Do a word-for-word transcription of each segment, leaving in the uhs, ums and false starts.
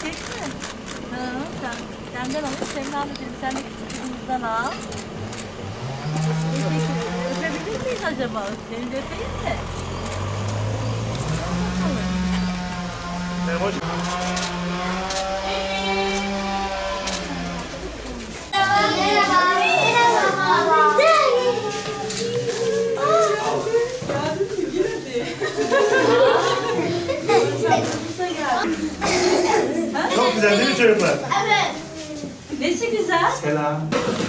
mi? Hı, sen, senden alıp Semra dedim, sen de kızımızdan al. Peki, öpebilir miyiz acaba? Seni de öpeyim mi? Merhaba. Çok güzel değil mi çocuklar? Evet. Nesi güzel? Selam.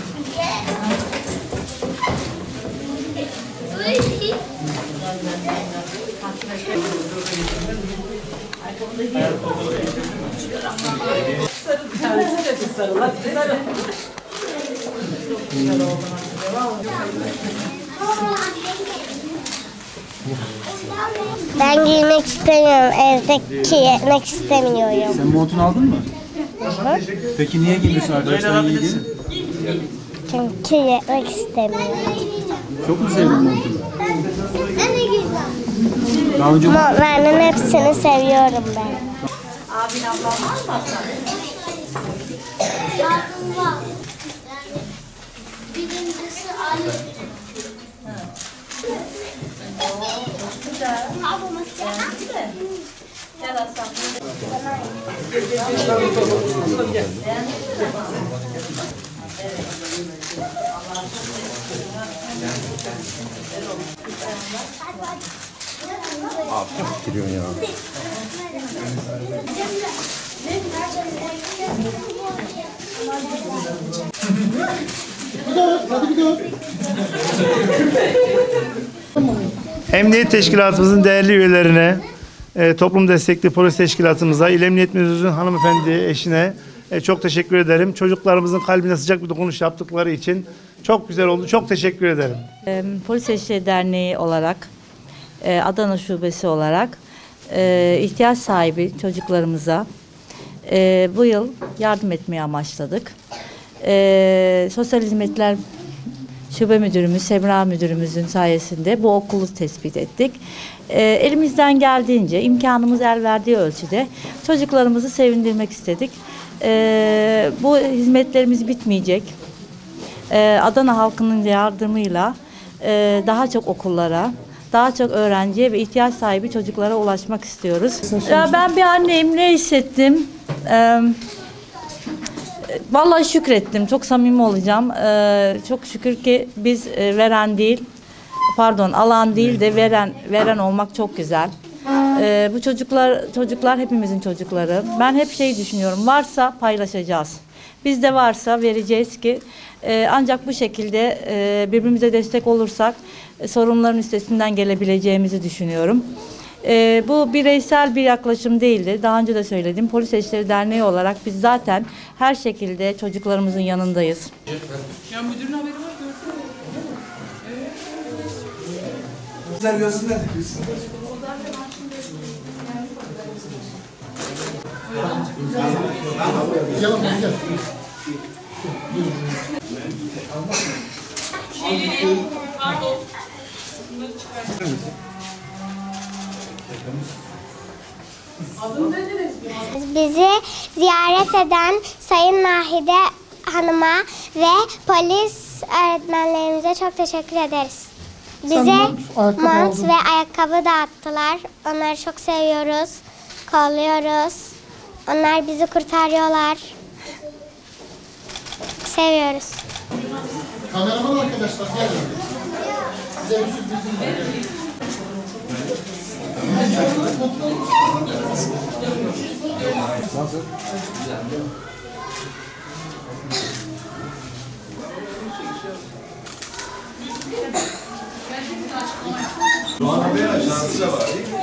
Ben giymek istemiyorum. Evdeki yemek istemiyorum. Sen montunu aldın mı? Hı? Peki niye giymiyorsun arkadaşlar giydin? Çünkü yemek istemiyorum. Çok mu sevdin montunu? Ben de güzel. Daha önce Montlarının hepsini seviyorum ben. Abin ablam var mı ablam? Abim var. Birincisi Ali. Güzel. Beğendin mi? Gel Aslan. Abi çok giriyorsun ya. Emniyet Teşkilatımızın değerli üyelerine, e, toplum destekli polis teşkilatımıza, İl Emniyet Müdürümüzün hanımefendi eşine e, çok teşekkür ederim. Çocuklarımızın kalbine sıcak bir dokunuş yaptıkları için çok güzel oldu. Çok teşekkür ederim. E, Polis Eşleri Derneği olarak, e, Adana Şubesi olarak e, ihtiyaç sahibi çocuklarımıza e, bu yıl yardım etmeye amaçladık. E, Sosyal Hizmetler Şube Müdürümüz, Semra Müdürümüzün sayesinde bu okulu tespit ettik. E, elimizden geldiğince, imkanımız el verdiği ölçüde çocuklarımızı sevindirmek istedik. E, bu hizmetlerimiz bitmeyecek. E, Adana halkının yardımıyla e, daha çok okullara, daha çok öğrenciye ve ihtiyaç sahibi çocuklara ulaşmak istiyoruz. Ya ben bir anneyim, ne hissettim? E, Vallahi şükrettim. Çok samimi olacağım. Ee, çok şükür ki biz e, veren değil, pardon alan değil de veren veren olmak çok güzel. Ee, bu çocuklar çocuklar hepimizin çocukları. Ben hep şey düşünüyorum. Varsa paylaşacağız. Bizde varsa vereceğiz ki e, ancak bu şekilde e, birbirimize destek olursak e, sorunların üstesinden gelebileceğimizi düşünüyorum. Ee, bu bireysel bir yaklaşım değildi. Daha önce de söyledim. Polis Eşleri Derneği olarak biz zaten her şekilde çocuklarımızın yanındayız. Ya müdürün haberi var, gördün mü? Güzel görsünler biz. Gel oğlum gel. Şeyleri, pardon. Bunları çıkar. Bizi ziyaret eden Sayın Nahide Hanım'a ve polis öğretmenlerimize çok teşekkür ederiz. Bize mont ve ayakkabı dağıttılar. Onları çok seviyoruz, kolluyoruz. Onlar bizi kurtarıyorlar. Seviyoruz. Kameraman arkadaşlar gelin. Size bir sürprizim var. Nasıl? Şu an haber ajansı da var değil mi?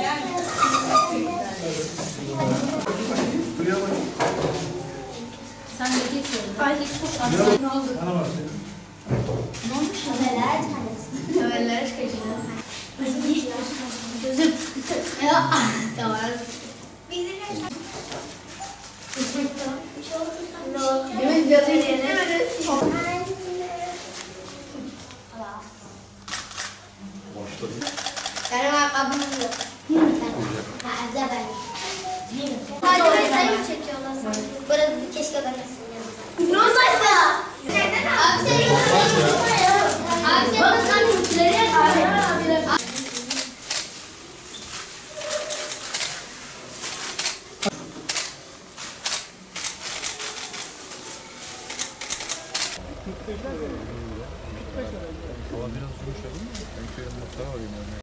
Sen de geçiyorsun. Ay çok az. Ne oldu? Ne olmuş? Haberler Haberler kaçırdım. Gözüm. Ya. Tamam. Yemin ederim. Benim ayakkabım yok. Hadi mi çekiyorlar sanki? Burada keşke bakasın ya. Rozaysa. Abi sen Abi sen bakın. Hava biraz yumuşadı mı? Ben köye muhtar arayayım yani.